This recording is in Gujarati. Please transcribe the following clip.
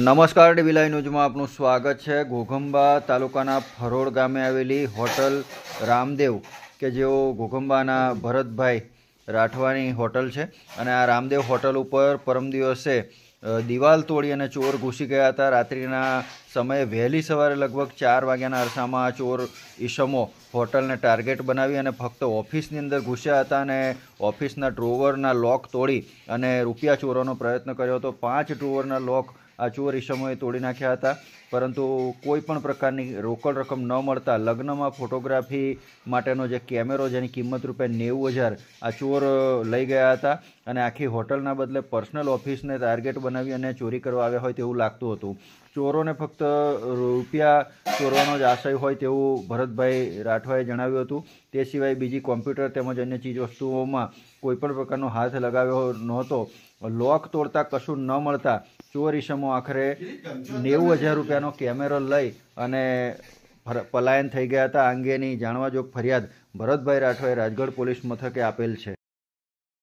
નમસ્કાર, ડીવી લાઈવ ન્યૂઝમાં આપનું સ્વાગત છે। ઘોઘંબા તાલુકાના ફરોડ ગામે આવેલી હોટલ રામદેવ કે જેઓ ઘોઘંબાના ભરતભાઈ રાઠવાની હોટલ છે અને આ રામદેવ હોટલ ઉપર પરમ દિવસે દિવાલ તોડી અને ચોર ઘૂસી ગયા હતા। રાત્રિના સમયે વહેલી સવારે લગભગ 4 વાગ્યાના અરસામાં આ ચોર ઈસમો હોટલને ટાર્ગેટ બનાવી અને ફક્ત ઓફિસની અંદર ઘૂસ્યા હતા અને ઓફિસના ડ્રોવરના લોક તોડી અને રૂપિયા ચોરવાનો પ્રયત્ન કર્યો હતો। 5 ડ્રોવરના લોક આ ચોર ઈસમોએ તોડી નાખ્યા હતા, પરંતુ કોઈ પણ પ્રકારની રોકડ રકમ ન મળતા લગ્નમાં ફોટોગ્રાફી માટેનો જે કેમેરો જેની કિંમત ₹90,000 આ ચોર લઈ ગયા હતા અને આખી હોટલના બદલે પર્સનલ ઓફિસને ટાર્ગેટ બનાવી અને ચોરી કરવા આવ્યા હોય તેવું લાગતું હતું। ચોરોને ફક્ત રૂપિયા ચોરવાનો જ આશય હોય તેવું ભરતભાઈ રાઠવાએ જણાવ્યું હતું। તે સિવાય બીજી કોમ્પ્યુટર તેમજ અન્ય ચીજવસ્તુઓમાં કોઈપણ પ્રકારનો હાથ લગાવ્યો નહોતો। લોક તોડતા કશું ન મળતા ચોર ઈસમો આખરે ₹90,000નો કેમેરો લઈ અને પલાયન થઈ ગયા હતા। આ અંગેની જાણવાજોગ ફરિયાદ ભરતભાઈ રાઠવાએ રાજગઢ પોલીસ મથકે આપેલ છે।